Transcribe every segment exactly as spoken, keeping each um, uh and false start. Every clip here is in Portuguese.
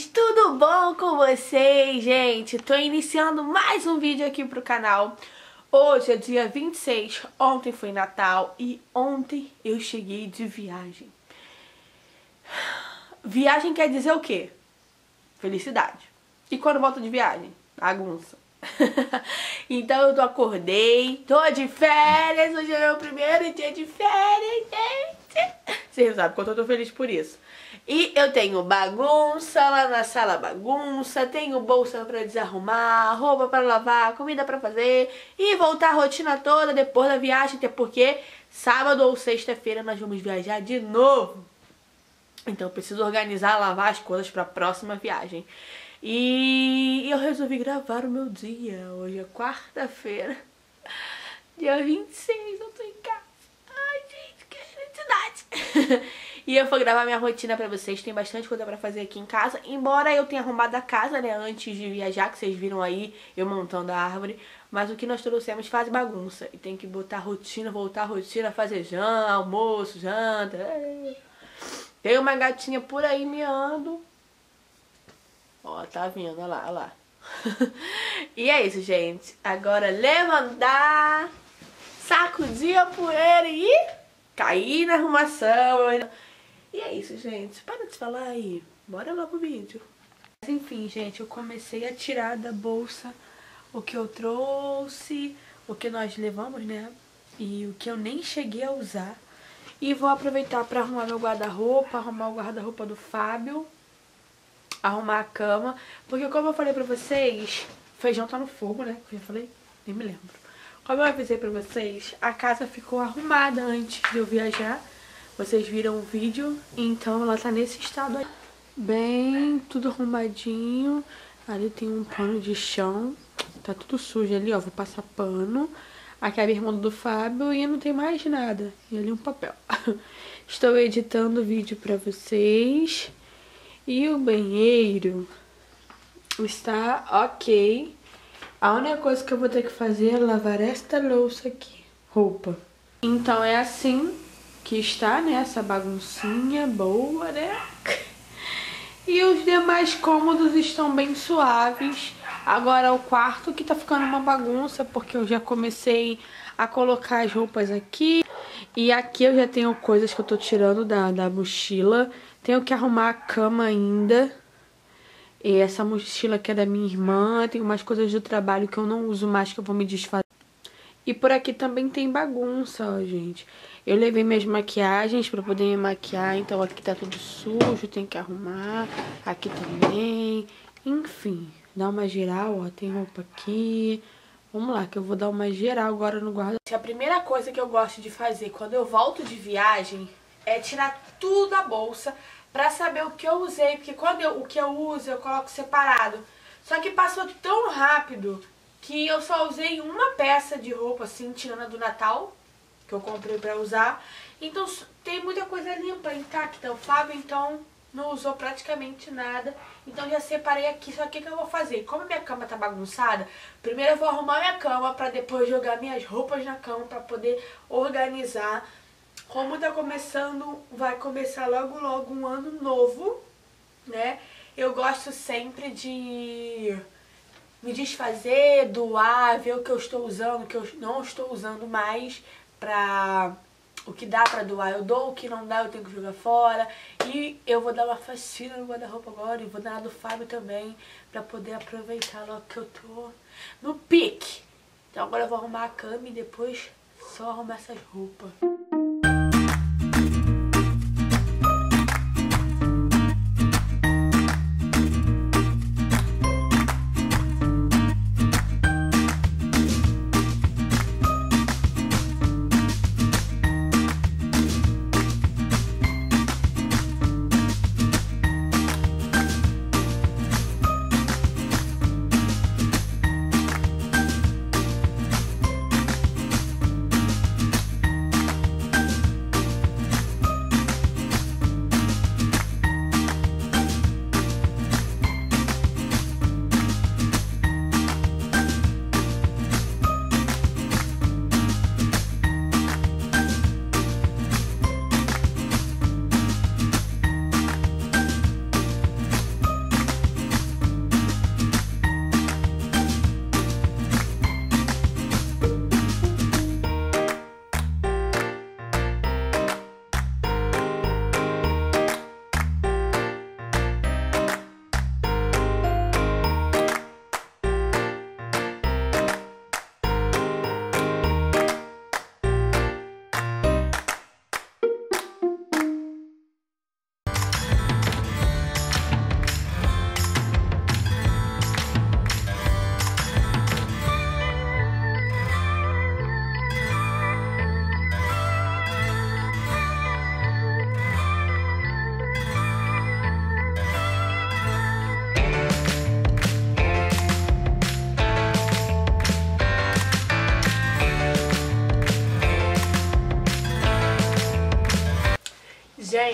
tudo bom com vocês, gente? Tô iniciando mais um vídeo aqui pro canal. Hoje é dia vinte e seis, ontem foi Natal e ontem eu cheguei de viagem. Viagem quer dizer o quê? Felicidade. E quando volto de viagem? Bagunça. Então eu acordei, tô de férias, hoje é meu primeiro dia de férias, gente. Vocês sabem que eu tô feliz por isso. E eu tenho bagunça lá na sala, bagunça, tenho bolsa pra desarrumar, roupa pra lavar, comida pra fazer e voltar a rotina toda depois da viagem, até porque sábado ou sexta-feira nós vamos viajar de novo. Então eu preciso organizar, lavar as coisas pra próxima viagem. E eu resolvi gravar o meu dia. Hoje é quarta-feira, dia vinte e seis, eu tô em casa. Ai, gente, que felicidade. E eu vou gravar minha rotina pra vocês. Tem bastante coisa pra fazer aqui em casa. Embora eu tenha arrumado a casa, né, antes de viajar, que vocês viram aí eu montando a árvore. Mas o que nós trouxemos faz bagunça. E tem que botar rotina, voltar a rotina, fazer janta, almoço, janta. Tem uma gatinha por aí miando. Ó, tá vindo, olha lá, olha lá. E é isso, gente. Agora levantar, sacudir a poeira e cair na arrumação. E é isso, gente. Para de falar aí. Bora lá pro vídeo. Mas enfim, gente, eu comecei a tirar da bolsa o que eu trouxe, o que nós levamos, né? E o que eu nem cheguei a usar. E vou aproveitar para arrumar meu guarda-roupa, arrumar o guarda-roupa do Fábio, arrumar a cama, porque como eu falei pra vocês, o feijão tá no fogo, né? Eu já falei? Nem me lembro. Como eu avisei pra vocês, a casa ficou arrumada antes de eu viajar. Vocês viram o vídeo, então ela tá nesse estado aí. Bem, tudo arrumadinho. Ali tem um pano de chão, tá tudo sujo ali, ó, vou passar pano. Aqui é a bermuda do Fábio e não tem mais nada. E ali um papel. Estou editando o vídeo pra vocês. E o banheiro está ok. A única coisa que eu vou ter que fazer é lavar esta louça aqui, roupa. Então é assim que está, né, essa baguncinha boa, né? E os demais cômodos estão bem suaves. Agora o quarto que tá ficando uma bagunça, porque eu já comecei a colocar as roupas aqui. E aqui eu já tenho coisas que eu tô tirando da, da mochila. Tenho que arrumar a cama ainda. E essa mochila aqui é da minha irmã. Tem umas coisas do trabalho que eu não uso mais, que eu vou me desfazer. E por aqui também tem bagunça, ó, gente. Eu levei minhas maquiagens pra poder me maquiar. Então aqui tá tudo sujo, tem que arrumar. Aqui também. Enfim, dá uma geral, ó. Tem roupa aqui. Vamos lá, que eu vou dar uma geral agora no guarda. A primeira coisa que eu gosto de fazer quando eu volto de viagem é tirar tudo da bolsa pra saber o que eu usei. Porque quando eu, o que eu uso eu coloco separado. Só que passou tão rápido que eu só usei uma peça de roupa, assim, tirando a do Natal, que eu comprei pra usar. Então tem muita coisa limpa intacta. O Fábio, então, não usou praticamente nada. Então já separei aqui. Só que o que eu vou fazer? Como minha cama tá bagunçada, primeiro eu vou arrumar minha cama pra depois jogar minhas roupas na cama pra poder organizar. Como tá começando, vai começar logo logo um ano novo, né? Eu gosto sempre de me desfazer, doar, ver o que eu estou usando, o que eu não estou usando mais, pra o que dá pra doar eu dou, o que não dá eu tenho que jogar fora. E eu vou dar uma faxina no guarda-roupa agora, e vou dar na do Fábio também, pra poder aproveitar logo que eu tô no pique. Então agora eu vou arrumar a cama e depois só arrumar essas roupas.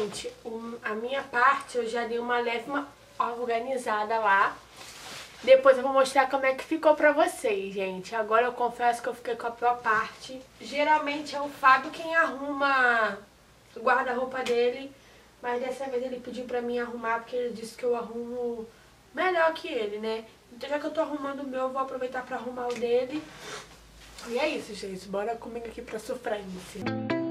gente, um, a minha parte eu já dei uma leve uma organizada lá. Depois eu vou mostrar como é que ficou pra vocês, gente. Agora eu confesso que eu fiquei com a pior parte. Geralmente é o Fábio quem arruma o guarda-roupa dele, mas dessa vez ele pediu pra mim arrumar, porque ele disse que eu arrumo melhor que ele, né? Então já que eu tô arrumando o meu, eu vou aproveitar pra arrumar o dele. E é isso, gente. Bora comigo aqui pra sofrência.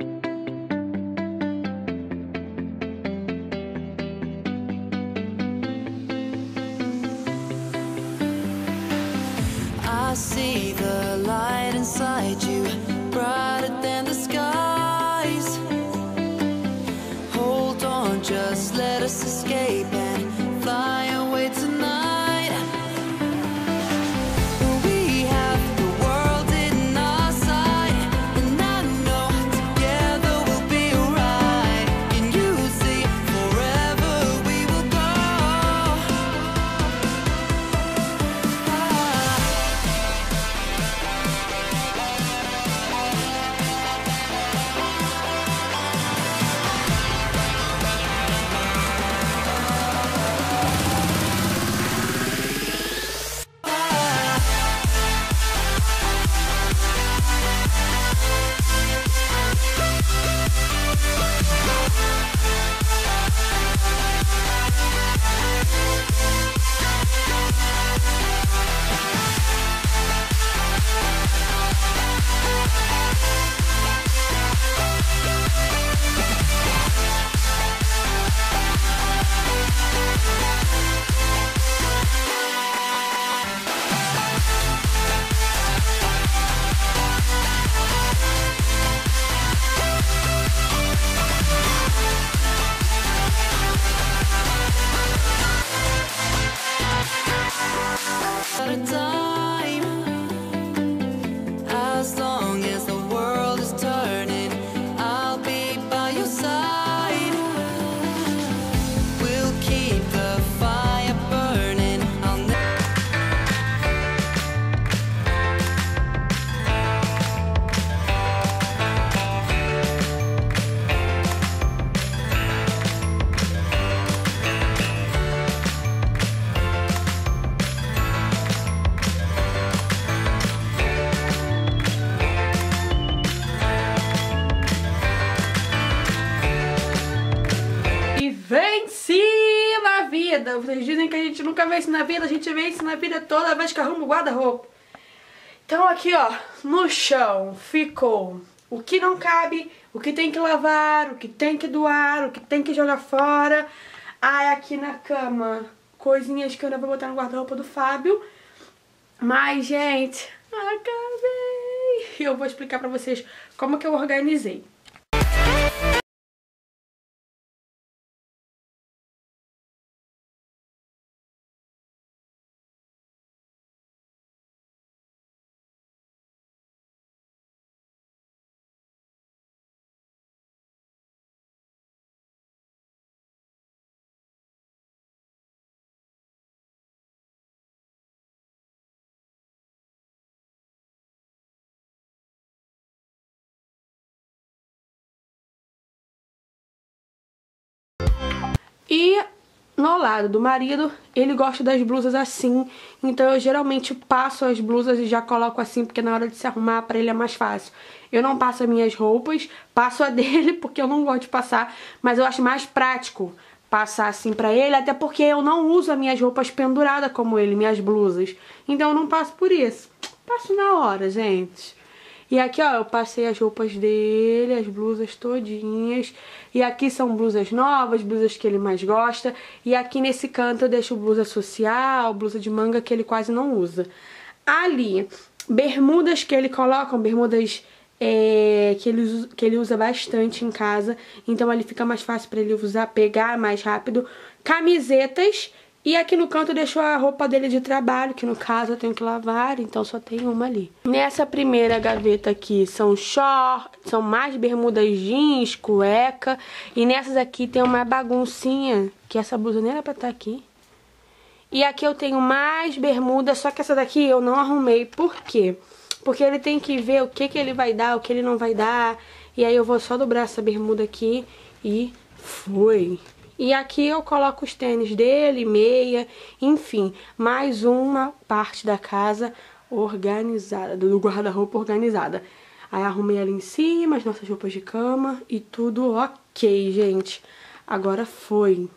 I see the light inside you, brighter than the skies. Hold on, just let us escape and fly away tonight. We have the world in our sight, and I know together we'll be alright. Can you see forever we will go? At a time, as long as the world is turning, I'll be by your side. We'll keep the fire burning. I'll never. E venci na vida. Vocês dizem que a gente nunca vence na vida, a gente vence na vida toda vez que arruma o guarda-roupa. Então aqui, ó, no chão ficou o que não cabe, o que tem que lavar, o que tem que doar, o que tem que jogar fora. Ah, aqui na cama, coisinhas que eu ainda vou botar no guarda-roupa do Fábio. Mas, gente, acabei. E eu vou explicar pra vocês como que eu organizei. E no lado do marido, ele gosta das blusas assim, então eu geralmente passo as blusas e já coloco assim, porque na hora de se arrumar pra ele é mais fácil. Eu não passo as minhas roupas, passo a dele porque eu não gosto de passar, mas eu acho mais prático passar assim pra ele, até porque eu não uso as minhas roupas penduradas como ele, minhas blusas. Então eu não passo por isso. Passo na hora, gente. E aqui, ó, eu passei as roupas dele, as blusas todinhas. E aqui são blusas novas, blusas que ele mais gosta. E aqui nesse canto eu deixo blusa social, blusa de manga que ele quase não usa. Ali, bermudas que ele coloca, bermudas é, que, ele usa, que ele usa bastante em casa. Então ali fica mais fácil pra ele usar, pegar mais rápido. Camisetas. E aqui no canto eu deixo a roupa dele de trabalho, que no caso eu tenho que lavar, então só tem uma ali. Nessa primeira gaveta aqui são shorts, são mais bermudas jeans, cueca. E nessas aqui tem uma baguncinha, que essa blusa nem era pra estar aqui. E aqui eu tenho mais bermuda, só que essa daqui eu não arrumei. Por quê? Porque ele tem que ver o que, que ele vai dar, o que ele não vai dar. E aí eu vou só dobrar essa bermuda aqui e foi. E aqui eu coloco os tênis dele, meia, enfim, mais uma parte da casa organizada, do guarda-roupa organizada. Aí arrumei ali em cima as nossas roupas de cama e tudo ok, gente. Agora foi.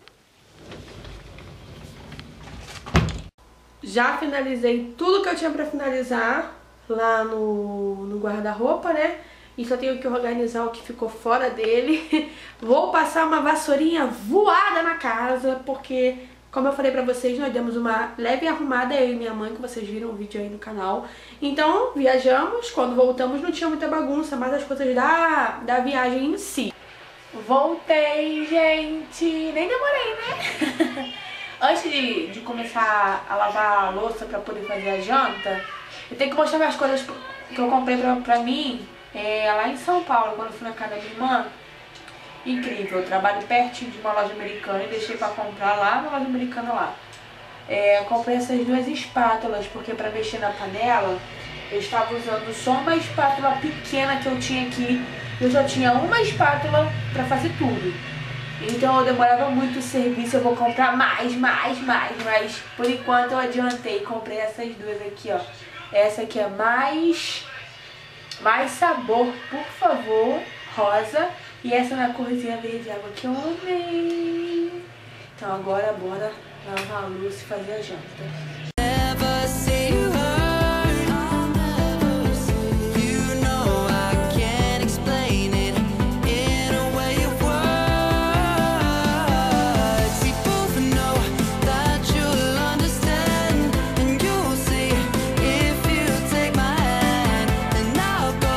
Já finalizei tudo que eu tinha pra finalizar lá no, no guarda-roupa, né? E só tenho que organizar o que ficou fora dele. Vou passar uma vassourinha voada na casa, porque, como eu falei pra vocês, nós demos uma leve arrumada, eu e minha mãe, que vocês viram o vídeo aí no canal. Então, viajamos. Quando voltamos não tinha muita bagunça, mas as coisas da, da viagem em si. Voltei, gente! Nem demorei, né? Antes de, de começar a lavar a louça pra poder fazer a janta, eu tenho que mostrar minhas coisas que eu comprei pra, pra mim é, lá em São Paulo, quando eu fui na casa da minha irmã. Incrível, eu trabalho pertinho de uma loja americana e deixei pra comprar lá na loja americana lá. É, eu comprei essas duas espátulas, porque pra mexer na panela, eu estava usando só uma espátula pequena que eu tinha aqui. Eu só tinha uma espátula pra fazer tudo. Então eu demorava muito o serviço, eu vou comprar mais, mais, mais, mas por enquanto eu adiantei, comprei essas duas aqui, ó. Essa aqui é mais, mais sabor, por favor, rosa. E essa na corzinha verde água que eu amei. Então agora bora lavar a luz e fazer a janta. Never see you hurt. You know I can't explain it in a way of words. We both know that you'll understand, and you'll see if you take my hand, and I'll go.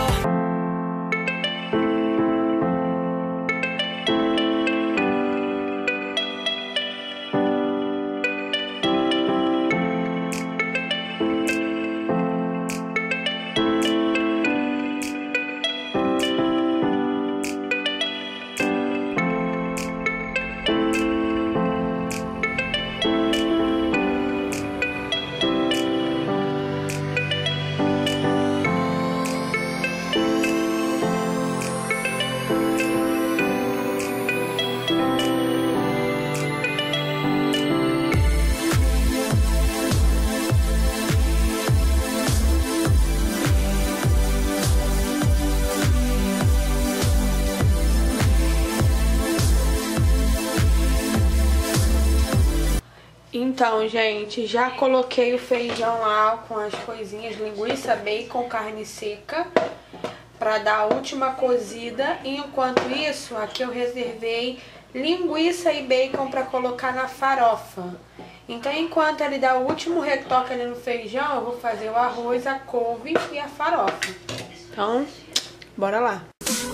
Então, gente, já coloquei o feijão lá com as coisinhas, linguiça, bacon, carne seca, pra dar a última cozida. E enquanto isso, aqui eu reservei linguiça e bacon pra colocar na farofa. Então, enquanto ele dá o último retoque ali no feijão, eu vou fazer o arroz, a couve e a farofa. Então, bora lá.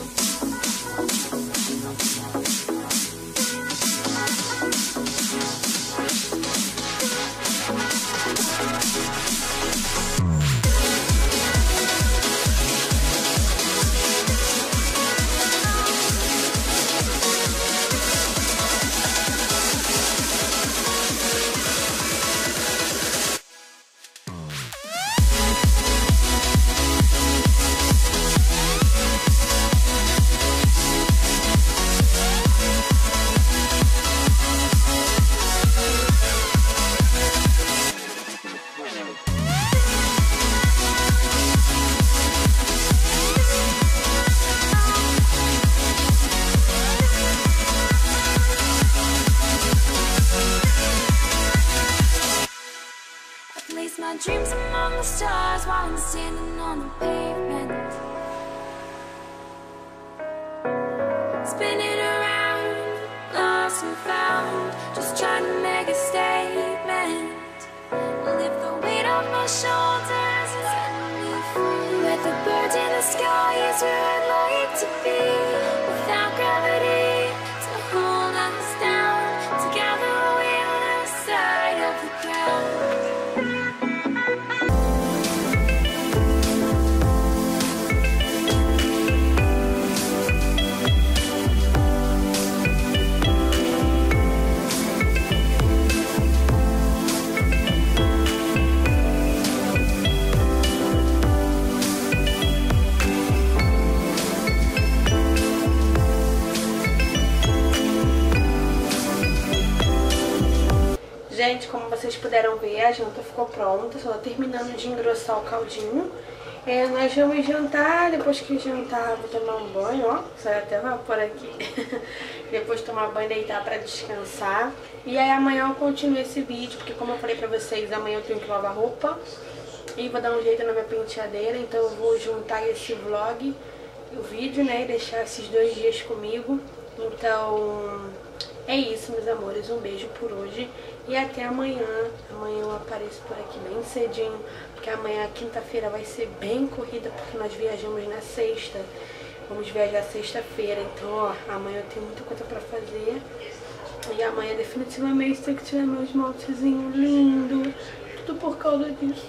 Place my dreams among the stars while I'm standing on the pavement, spinning around, lost and found, just trying to make a statement. Lift the weight off my shoulders and set me free. Let the birds in the sky is where I'd like to be, without gravity to hold us down. Together we're the side of the ground. vocês puderam ver, a janta ficou pronta, só tô terminando de engrossar o caldinho. É, nós vamos jantar, depois que jantar vou tomar um banho, ó, sai até vapor aqui. Depois tomar banho e deitar pra descansar. E aí amanhã eu continuo esse vídeo, porque como eu falei pra vocês, amanhã eu tenho que lavar roupa. E vou dar um jeito na minha penteadeira, então eu vou juntar esse vlog, o vídeo, né, e deixar esses dois dias comigo. Então, é isso, meus amores, um beijo por hoje e até amanhã. Amanhã eu apareço por aqui bem cedinho, porque amanhã, quinta-feira, vai ser bem corrida, porque nós viajamos na sexta. Vamos viajar sexta-feira, então, ó, amanhã eu tenho muita coisa pra fazer. E amanhã, definitivamente, tem que tirar meu esmaltezinho lindo. Tudo por causa disso.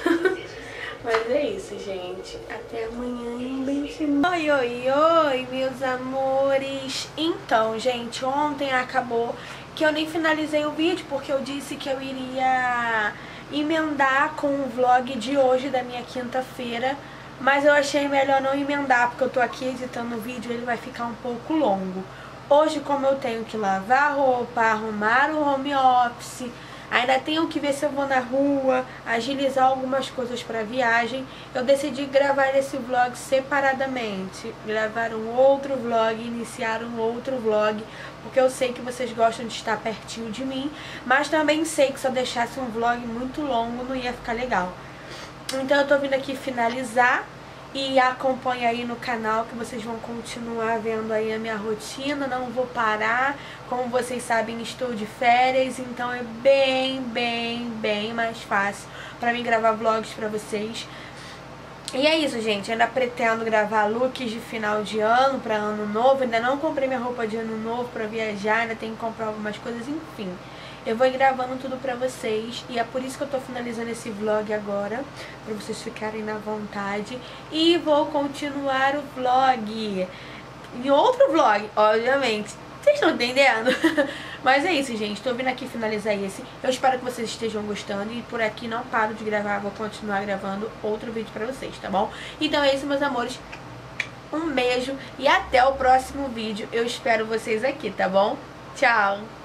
Mas é isso, gente. Até amanhã e um beijinho. Oi, oi, oi, meus amores. Então, gente, ontem acabou que eu nem finalizei o vídeo, porque eu disse que eu iria emendar com o vlog de hoje, da minha quinta-feira. Mas eu achei melhor não emendar, porque eu tô aqui editando o vídeo e ele vai ficar um pouco longo. Hoje, como eu tenho que lavar roupa, arrumar o home office, ainda tenho que ver se eu vou na rua, agilizar algumas coisas pra viagem, eu decidi gravar esse vlog separadamente. Gravar um outro vlog, iniciar um outro vlog, porque eu sei que vocês gostam de estar pertinho de mim, mas também sei que se eu deixasse um vlog muito longo não ia ficar legal. Então eu tô vindo aqui finalizar. E acompanha aí no canal que vocês vão continuar vendo aí a minha rotina, não vou parar. Como vocês sabem, estou de férias, então é bem, bem, bem mais fácil pra mim gravar vlogs pra vocês. E é isso, gente, ainda pretendo gravar looks de final de ano pra ano novo. Ainda não comprei minha roupa de ano novo pra viajar, ainda tenho que comprar algumas coisas, enfim. Eu vou gravando tudo pra vocês e é por isso que eu tô finalizando esse vlog agora, pra vocês ficarem na vontade. E vou continuar o vlog em outro vlog, obviamente. Vocês estão entendendo? Mas é isso, gente. Tô vindo aqui finalizar esse. Eu espero que vocês estejam gostando e por aqui não paro de gravar. Vou continuar gravando outro vídeo pra vocês, tá bom? Então é isso, meus amores. Um beijo e até o próximo vídeo. Eu espero vocês aqui, tá bom? Tchau!